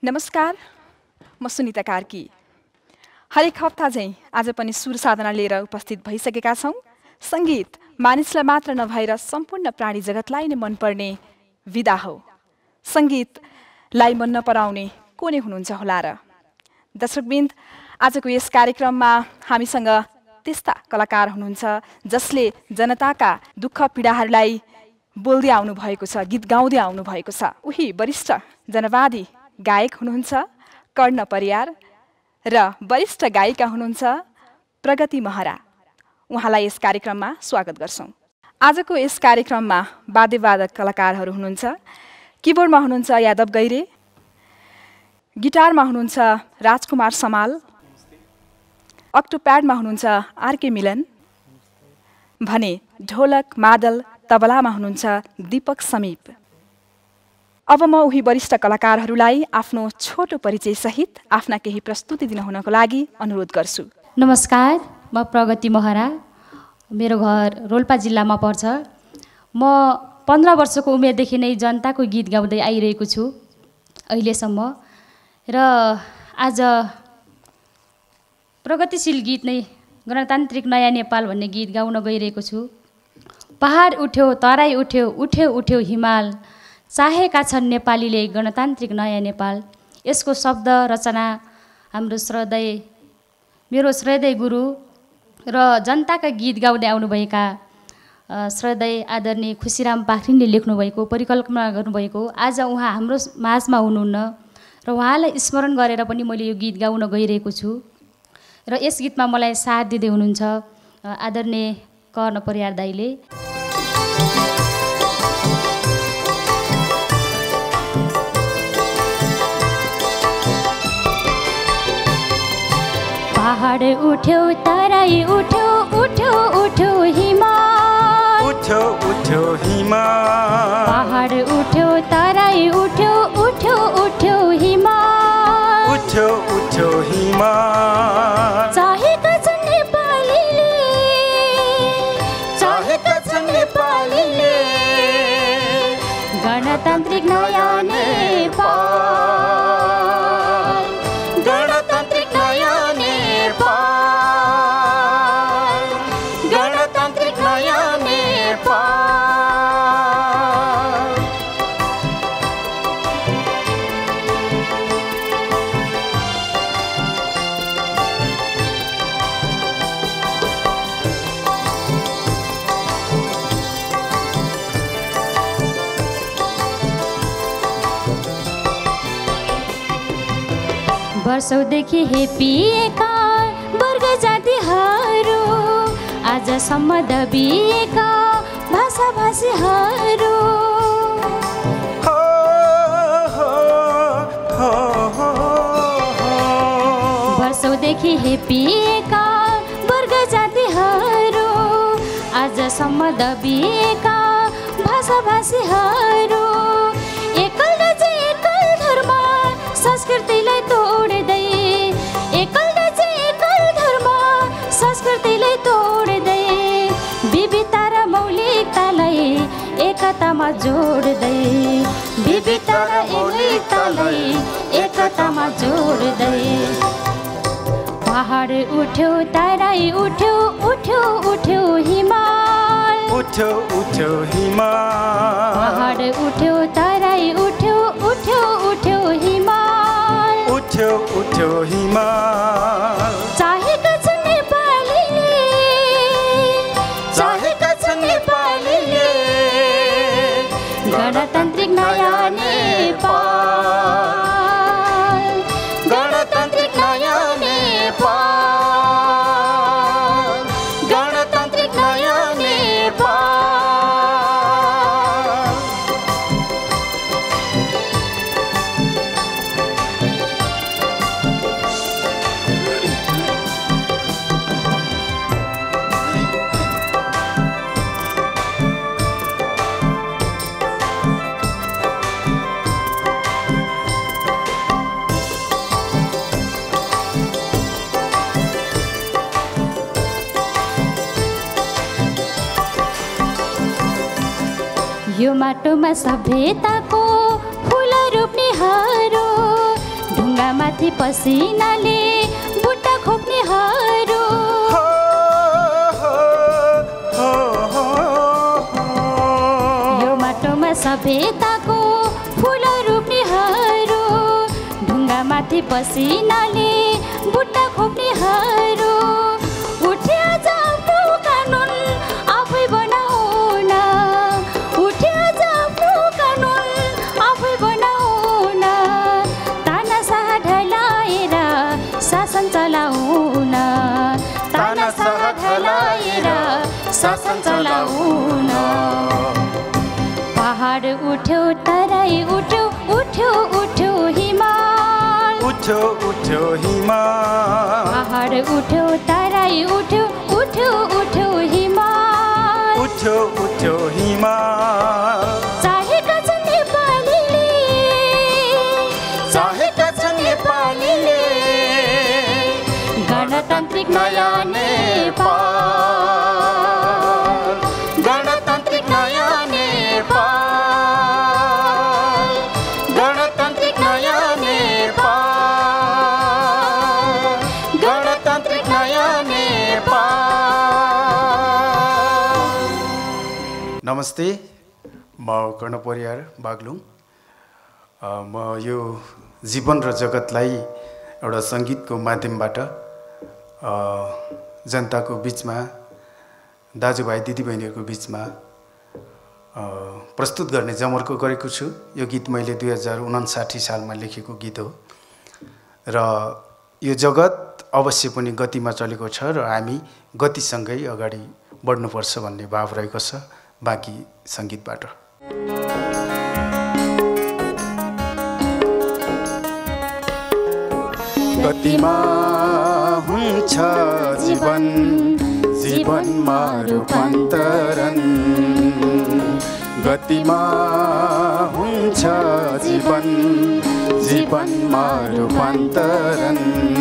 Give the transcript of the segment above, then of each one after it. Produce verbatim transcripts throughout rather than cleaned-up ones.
नमस्कार, म सुनिता कार्की। हरेक हप्ता झैं आज पनि सुर साधना लिएर उपस्थित भइसकेका छौं। संगीत मानिसलाई मात्र नभएर सम्पूर्ण प्राणी जगतलाई नै मनपर्ने विधा हो। संगीतलाई मन नपराउने को नै हुनुहुन्छ होला र। दर्शकवृन्द, आजको यस कार्यक्रममा हामीसँग त्यस्ता कलाकार हुनुहुन्छ जसले जनताका दुःख पीडाहरूलाई बोल्दै आउनु भएको छ, गीत गाउँदै आउनु भएको छ। उही वरिष्ठ जनवादी गायक हुनुहुन्छ कर्ण परियार र वरिष्ठ गायिका हुनुहुन्छ प्रगति महरा। उहाँलाई यस कार्यक्रममा स्वागत गर्छौं। आजको यस कार्यक्रममा वाद्यवादक कलाकारहरू हुनुहुन्छ। किबोर्डमा हुनुहुन्छ यादव गैरे, गिटारमा हुनुहुन्छ राजकुमार समाल, अक्टोप्याडमा हुनुहुन्छ आरके मिलन भने ढोलक मादल तबलामा हुनुहुन्छ दीपक समीप। अब म उही वरिष्ठ कलाकारहरूलाई आफ्नो छोटो परिचय सहित आफ्ना केही प्रस्तुति दिनुहुनको लागि अनुरोध गर्छु। नमस्कार, म प्रगति महरा, मेरो घर रोल्पा जिल्लामा पर्छ। म पन्ध्र वर्षको उमेरदेखि नै जनताको गीत गाउँदै आइरहेको छु अहिलेसम्म र आज प्रगतिशील गीत नै गणतान्त्रिक नयाँ नेपाल भन्ने गीत गाउन गइरहेको छु। पहाड उठ्यो, तराई उठ्यो, उठ्यो उठ्यो हिमाल, चाहेका छन् नेपालीले गणतान्त्रिक नयाँ नेपाल। यसको शब्द रचना हाम्रो श्रद्धेय मेरो श्रद्धेय गुरु र जनताका गीत गाउँदै आउनुभएका श्रद्धेय आदरणीय खुसीराम पाखरिनले लेख्नुभएको, परिकल्पना गर्नुभएको। आज उहाँ हाम्रो माझमा हुनुहुन्न र उहाँलाई स्मरण गरेर पनि मैले यो गीत गाउन गइरहेको छु। र यस गीतमा मलाई साथ दिँदै हुनुहुन्छ आदरणीय कर्ण परियार दाइले। पहाड उठ्यो, तराई उठ्यो, उठ्यो उठ्यो हिमाल, उठ्यो उठ्यो हिमाल, पहाड उठ्यो, तराई उठ्यो, उठ्यो उठ्यो हिमाल, उठ्यो उठ्यो हिमाल। चाहेका छन् नेपालीले, चाहेका छन् नेपालीले गणतान्त्रिक नयाँ नेपाल, गणतान्त्रिक नयाँ नेपाल, गणतान्त्रिक नयाँ नेपाल। वर्षौदेखि हेपिएका वर्ग जातिहरू, आजसम्म दबिएका भाषा भाषीहरू, हो हो हो हो वर्षौदेखि हेपिएका वर्ग जातिहरू, आजसम्म दबिएका भाषा भाषीहरू, एकल राज्य एकल धर्म संस्कृतिलाई तोड्दै, एकल राज्य एकल धर्म संस्कृतिलाई तोड्दै, विविधता र मौलिकतालाई एकतामा जोड्दै, विविधता र मौलिकतालाई एकतामा जोड्दै। पहाड उठ्यो, तराई उठ्यो, उठ्यो उठ्यो हिमाल, उठ्यो उठ्यो हिमाल, पहाड उठ्यो, तराई उठ्यो, उठ्यो उठ्यो हिमाल, उठ्यो उठ्यो हिमाल। चाहेका छन् नेपालीले, चाहेका छन् नेपालीले गणतान्त्रिक नयाँ नेपाल, गणतान्त्रिक नयाँ नेपाल, गणतान्त्रिक नयाँ नेपाल। यो माटोमा सभ्यताको फूल रोप्नेहरू, ढुङ्गामाथि पसिनाले बुट्टा खोप्नेहरू यो माटोमा सभ्यताको फुल रोप्नेहरू ढुङ्गामाथि पसिनाले बुट्टा खोप्नेहरू उठ्यो आज आफ्नो कानुन आफै बनाउन उठ्यो आज आफ्नो कानुन आफै बनाउन तानाशाह ढलाएर शासन चलाउन तानाशाह ढलाएर शासन चलाउन पहाड उठ्यो तराई उठ्यो उठ्यो उठ्यो हिमाल उठ्यो उठ्यो हिमाल पहाड उठ्यो तराई उठ्यो उठ्यो उठ्यो हिमाल उठ्यो उठ्यो हिमाल चाहेका छन् नेपालीले चाहेका छन् नेपालीले गणतान्त्रिक नयाँ नेपाल गणतान्त्रिक नयाँ नेपाल गणतान्त्रिक नयाँ नेपाल गणतान्त्रिक नयाँ नेपाल। नमस्ते, म कर्ण परियार बागलुङ। म यो जीवन र जगतलाई एउटा सङ्गीतको माध्यमबाट जनताको बिचमा, दाजुभाइ दिदीबहिनीहरूको बिचमा प्रस्तुत गर्ने जमर्को गरेको छु। यो गीत मैले दुई हजार उनासाठी सालमा लेखेको गीत हो र यो जगत अवश्य पनि गतिमा चलेको छ र हामी गतिसँगै अगाडि बढ्नुपर्छ भन्ने भाव रहेको छ। बाँकी सङ्गीतबाट गतिमा हुन्छ जीवन, जीवनमा रूपान्तरण। गतिमा हुन्छ जीवन, जीवनमा रूपान्तरण।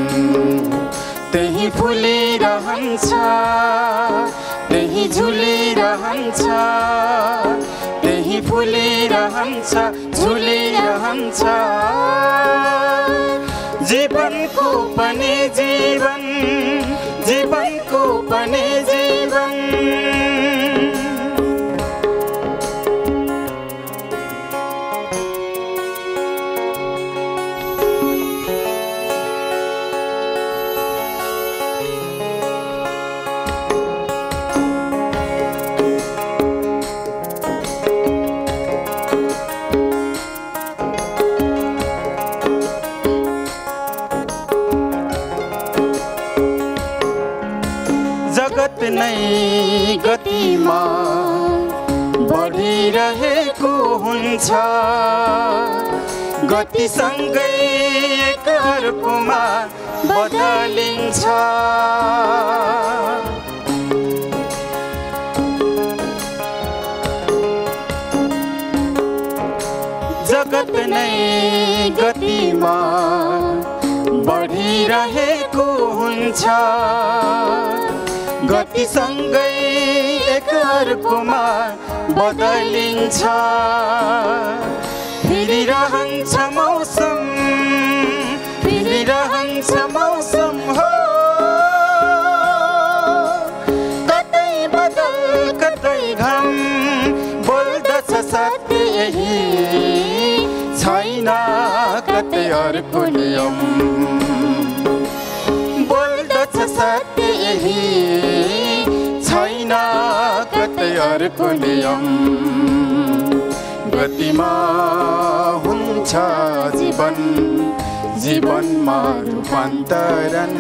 त्यही फुलिरहन्छ, त्यही झुलिरहन्छ, त्यही फुलिरहन्छ, झुलिरहन्छ। जीवनको पनि जीवन, जीवनको पनि जीवन। जगत नै गतिमा बढिरहेको हुन्छ। गतिसँगै एक अर्कोमा बदलिन्छ। जगत नै गतिमा बढिरहेको हुन्छ। गतिसँगै एक अर्कोमा बदलिन्छ। फिरिरहन्छ मौसम, फिरिरहन्छ मौसम हो। कतै बदल कतै घाम, बोल्दछ सत्य यही, छैन कतै अर्को नियम। बोल्दछ सत्य यही, छैन कतै अर्को नियम। गतिमा हुन्छ जीवन, जीवनमा रूपान्तरण।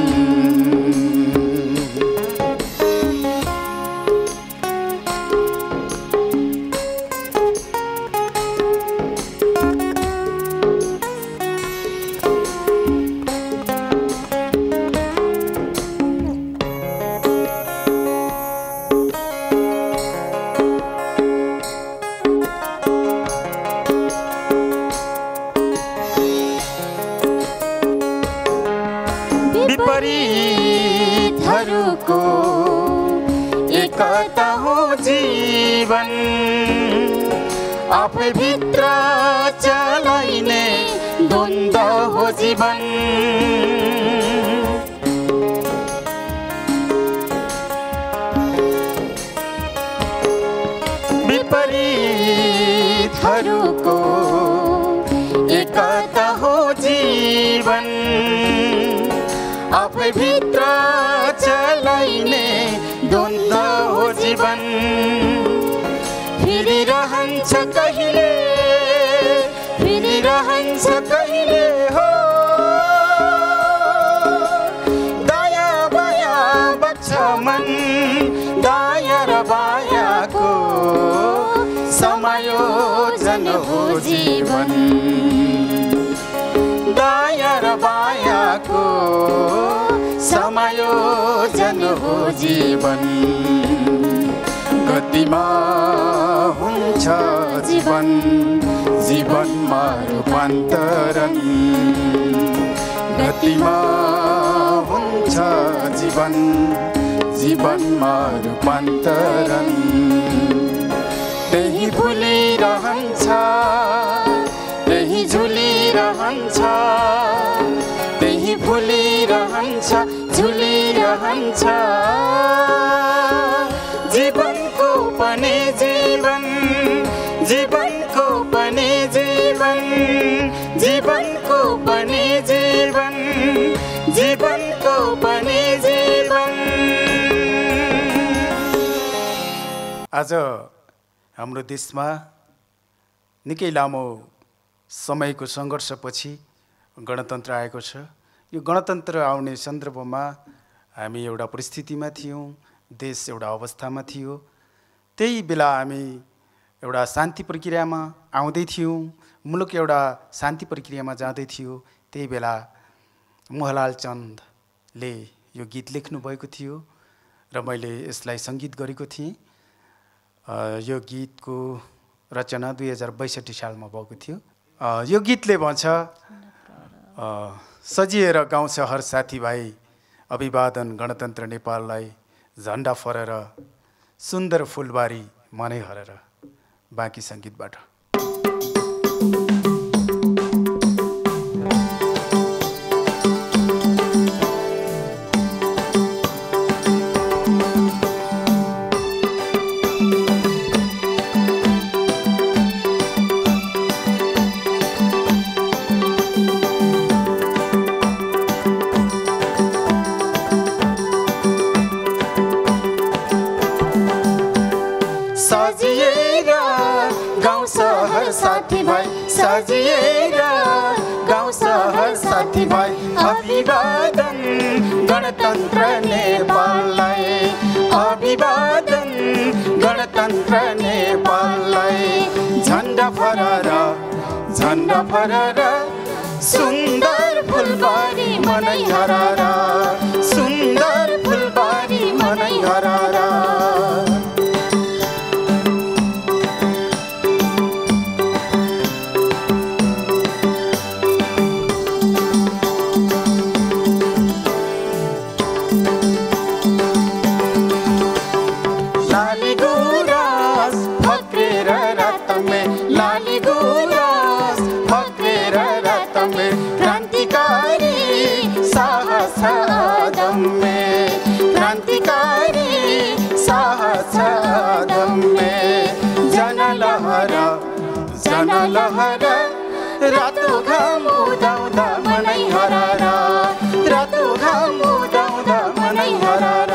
विपरीतहरूको एकता हो जीवन। आफै भित्र चलाइने द्वन्द्व हो जीवन विपरीतहरूको एकता हो जीवन आफै भित्र चलाइने द्वन्द्व हो जीवन फेरि रहन्छ कहिले फेरि रहन्छ कहिले हो दया माया बग्छ मन दया र मायाको समायोजन हो जीवन दया र मायाको समायोजन हो जीवन गतिमा हुन्छ जीवन जीवनमा रूपान्तरण गतिमा हुन्छ जीवन जीवनमा रूपान्तरण त्यही भुलिरहन्छ त्यही झुलिरहन्छ त्यही भुलिरहन्छ झुलिरहन्छ जीवनको पनि जीवन जीवनको पनि जीवन जीवनको पनि जीवन जीवनको पनि जीवन आज हाम्रो देशमा निकै लामो समयको सङ्घर्षपछि गणतन्त्र आएको छ। यो गणतन्त्र आउने सन्दर्भमा हामी एउटा परिस्थितिमा थियौँ, देश एउटा अवस्थामा थियो। त्यही बेला हामी एउटा शान्ति प्रक्रियामा आउँदै थियौँ, मुलुक एउटा शान्ति प्रक्रियामा जाँदै थियो। त्यही बेला मोहनलाल चन्दले यो गीत लेख्नुभएको थियो र मैले यसलाई सङ्गीत गरेको थिएँ। यो गीतको रचना दुई हजार बैसठी सालमा भएको थियो। यो गीतले भन्छ, सजिएर गाउँ सहर साथीभाइ अभिवादन गणतन्त्र नेपाललाई झन्डा फरेर सुन्दर फुलबारी मनै हरेर। बाँकी सङ्गीतबाट सजिएर गाउँ सहर साथीभाइ अभिवादन गणतन्त्र नेपाललाई अभिवादन गणतन्त्र नेपाललाई झन्डा फहराएर झन्डा फहराएर सुन्दर फुलबारी मनै हराएर सुन्दर फुलबारी मनै हराएर लहरा रातो घाम उदाउँदा मनै हराएर रातो घाम उदाउँदा मनै हराएर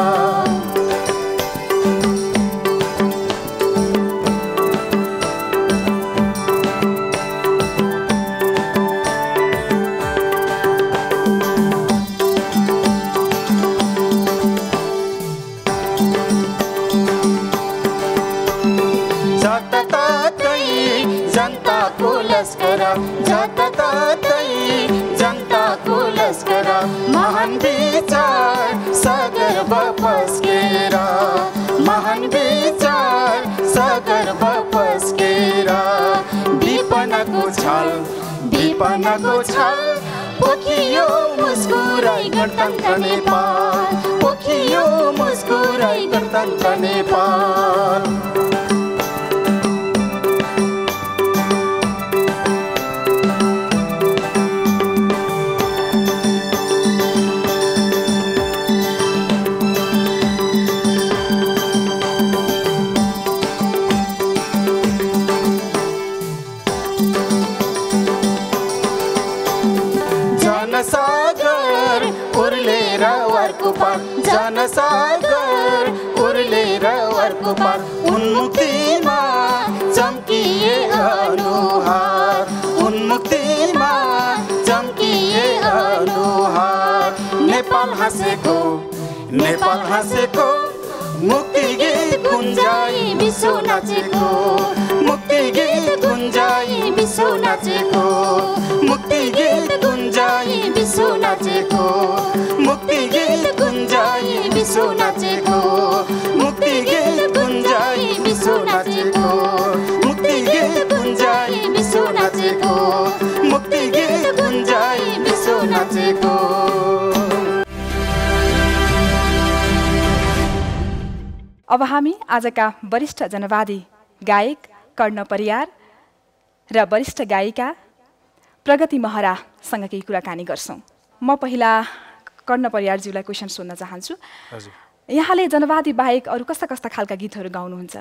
जताततै जनताको लस्कर महान विचार सगर्व पस्केर महान विचार सगर्व पस्केर विपनको छल विपनको छल पोखियो मुस्कुराई गणतन्त्र नेपाल पोखियो मुस्कुराई गणतन्त्र नेपाल उन्मुक्तिमा चम्किए अनुहार उन्मुक्तिमा चम्किए अनुहार नेपाल हाँसेको नेपाल हाँसेको मुक्ति गीत गुन्जाई विश्व नाचेको मुक्ति गीत गुन्जाई विश्व नाचेको मुक्ति गीत गुन्जाई विश्व नाचेको मुक्ति गीत गुन्जाई विश्व नाचेको मुक्ति गीत गुन्जाई विश्व नाचेको मुक्ति गीत गुन्जाई विश्व नाचेको मुक्ति गीत गुन्जाई विश्व नाचेको। अब हामी आजका वरिष्ठ जनवादी गायक कर्ण परियार र वरिष्ठ गायिका प्रगति महरासँग केही कुराकानी गर्छौँ। म पहिला कर्ण परियारज्यूलाई क्वेसन सोध्न चाहन्छु। यहाँले जनवादी बाहेक अरू कस्ता कस्ता खालका गीतहरू गाउनुहुन्छ?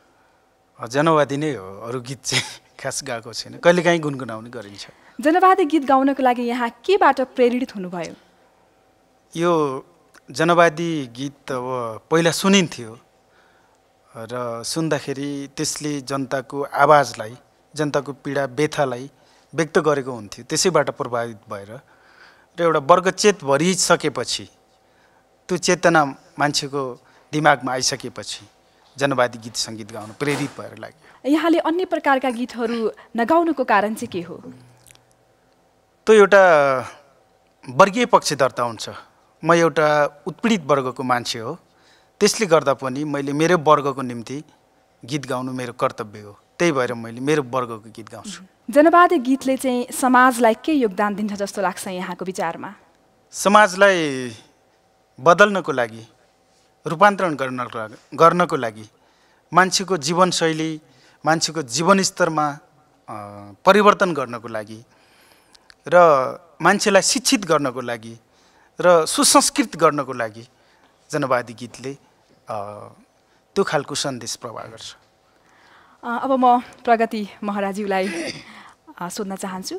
जनवादी नै हो, अरू गीत चाहिँ खास गाएको छैन, कहिलेकाहीँ गुनगुनाउने गरिन्छ। जनवादी गीत गाउनको लागि यहाँ केबाट प्रेरित हुनुभयो? यो जनवादी गीत अब पहिला सुनिन्थ्यो र सुन्दाखेरि त्यसले जनताको आवाजलाई, जनताको पीडा व्यथालाई व्यक्त गरेको हुन्थ्यो। त्यसैबाट प्रभावित भएर र एउटा वर्गचेत भरिसकेपछि, त्यो चेतना मान्छेको दिमागमा आइसकेपछि जनवादी गीत सङ्गीत गाउन प्रेरित भएर लाग्यो। यहाँले अन्य प्रकारका गीतहरू नगाउनुको कारण चाहिँ के हो? त्यो एउटा वर्गीय पक्ष दर्ता हुन्छ। म एउटा उत्पीडित वर्गको मान्छे हो, त्यसले गर्दा पनि मैले मेरो वर्गको निम्ति गीत गाउनु मेरो कर्तव्य हो। त्यही भएर मैले मेरो वर्गको गीत गाउँछु। जनवादी गीतले चाहिँ समाजलाई के योगदान दिन्छ जस्तो लाग्छ यहाँको विचारमा? समाजलाई बदल्नको लागि, रूपान्तरण गर्नको गर्नको लागि, मान्छेको जीवनशैली, मान्छेको जीवनस्तरमा परिवर्तन गर्नको लागि र मान्छेलाई शिक्षित गर्नको लागि र सुसंस्कृत गर्नको लागि जनवादी गीतले त्यो खालको सन्देश प्रवाह गर्छ। अब म प्रगति महराज्यूलाई सोध्न चाहन्छु।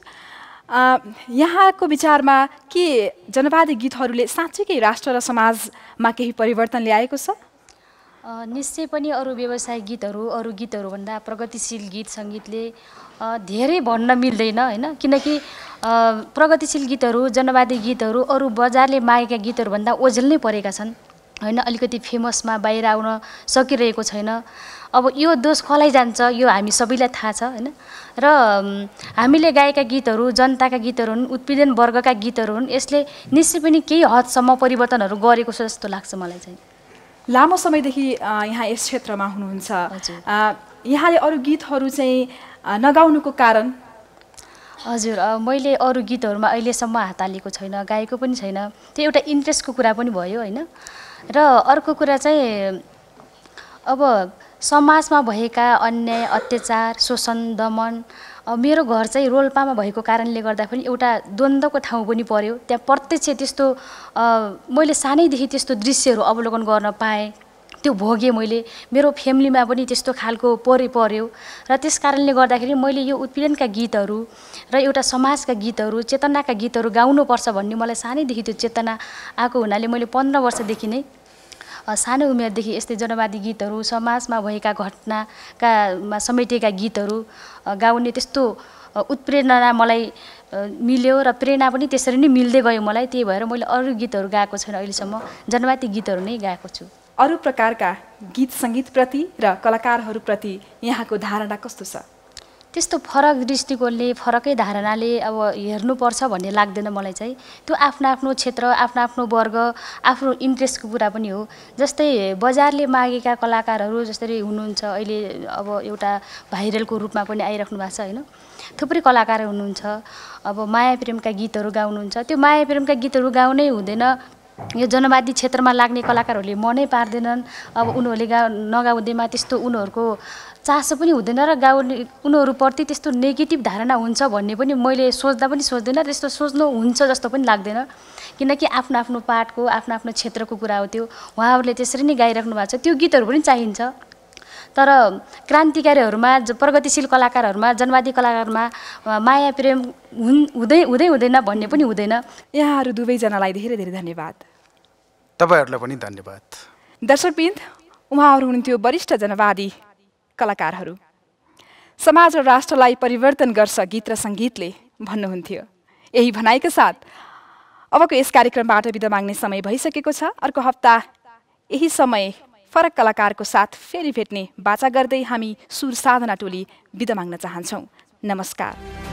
यहाँको विचारमा के जनवादी गीतहरूले साँच्चीकै राष्ट्र र समाजमा केही परिवर्तन ल्याएको छ? निश्चय पनि अरू व्यवसायिक गीतहरू, अरू गीतहरूभन्दा प्रगतिशील गीत सङ्गीतले धेरै भन्न मिल्दैन होइन। किनकि प्रगतिशील गीतहरू, जनवादी गीतहरू अरू बजारले मागेका गीतहरूभन्दा ओझेल नै परेका छन् होइन। अलिकति फेमसमा बाहिर आउन सकिरहेको छैन। अब यो दोष कसलाई जान्छ यो हामी सबैलाई थाहा छ होइन। र हामीले गाएका गीतहरू जनताका गीतहरू हुन्, उत्पीडन वर्गका गीतहरू हुन्। यसले निश्चय पनि केही हदसम्म परिवर्तनहरू गरेको छ जस्तो लाग्छ मलाई चाहिँ। लामो समयदेखि यहाँ यस क्षेत्रमा हुनुहुन्छ, यहाँले अरू गीतहरू चाहिँ नगाउनुको कारण? हजुर, मैले अरू गीतहरूमा अहिलेसम्म हात हालेको छैन, गाएको पनि छैन। त्यो एउटा इन्ट्रेस्टको कुरा पनि भयो होइन। र अर्को कुरा चाहिँ अब समाजमा भएका अन्याय, अत्याचार, शोषण, दमन, मेरो घर चाहिँ रोल्पामा भएको कारणले गर्दा पनि एउटा द्वन्द्वको ठाउँ पनि पर्यो। त्यहाँ प्रत्यक्ष त्यस्तो मैले सानैदेखि त्यस्तो दृश्यहरू अवलोकन गर्न पाएँ, त्यो भोगेँ मैले। मेरो फ्यामिलीमा पनि त्यस्तो खालको परे पर्यो र त्यस कारणले गर्दाखेरि मैले यो उत्पीडनका गीतहरू र एउटा समाजका गीतहरू, चेतनाका गीतहरू गाउनुपर्छ भन्ने मलाई सानैदेखि त्यो चेतना आएको हुनाले मैले पन्ध्र वर्षदेखि नै, सानो उमेरदेखि यस्तै जनवादी गीतहरू, समाजमा भएका घटनाका समेटेका गीतहरू गाउने त्यस्तो उत्प्रेरणा मलाई मिल्यो र प्रेरणा पनि त्यसरी नै मिल्दै गयो मलाई। त्यही भएर मैले अरू गीतहरू गाएको छैन अहिलेसम्म, जनवादी गीतहरू नै गाएको छु। अरू प्रकारका गीत सङ्गीतप्रति र कलाकारहरूप्रति यहाँको धारणा कस्तो छ? त्यस्तो फरक दृष्टिकोणले, फरकै धारणाले अब हेर्नुपर्छ भन्ने लाग्दैन मलाई चाहिँ। त्यो आफ्नो आफ्नो क्षेत्र, आफ्नो आफ्नो वर्ग, आफ्नो इन्ट्रेस्टको कुरा पनि हो। जस्तै बजारले मागेका कलाकारहरू जसरी हुनुहुन्छ अहिले, अब एउटा भाइरलको रूपमा पनि आइराख्नु भएको छ होइन। थुप्रै कलाकार हुनुहुन्छ, अब माया प्रेमका गीतहरू गाउनुहुन्छ। त्यो माया प्रेमका गीतहरू गाउनै हुँदैन, यो जनवादी क्षेत्रमा लाग्ने कलाकारहरूले मनै पार्दैनन्। अब उनीहरूले गा नगाउँदैमा त्यस्तो उनीहरूको चासो पनि हुँदैन र गाउने उनीहरूप्रति त्यस्तो नेगेटिभ धारणा हुन्छ भन्ने पनि मैले सोच्दा पनि सोच्दैन, त्यस्तो सोच्नु हुन्छ जस्तो पनि लाग्दैन। किनकि आफ्नो आफ्नो पार्टको, आफ्नो आफ्नो क्षेत्रको कुरा हो त्यो। उहाँहरूले त्यसरी नै गाइराख्नु भएको छ, त्यो गीतहरू पनि चाहिन्छ। तर क्रान्तिकारीहरूमा, प्रगतिशील कलाकारहरूमा, जनवादी कलाकारमा माया प्रेम हुँदै हुँदै हुँदैन भन्ने पनि हुँदैन। यहाँहरू दुवैजनालाई धेरै धेरै धन्यवाद। तपाईँहरूलाई पनि धन्यवाद। दर्शकवृन्द, उहाँहरू हुनुहुन्थ्यो वरिष्ठ जनवादी कलाकारहरू। समाज र राष्ट्रलाई परिवर्तन गर्छ गीत र सङ्गीतले भन्नुहुन्थ्यो। यही भनाइका साथ अबको यस कार्यक्रमबाट बिदा माग्ने समय भइसकेको छ। अर्को हप्ता यही समय फरक कलाकारको साथ फेरि भेट्ने बाचा गर्दै हामी सुर साधना टोली बिदा माग्न चाहन्छौँ। नमस्कार।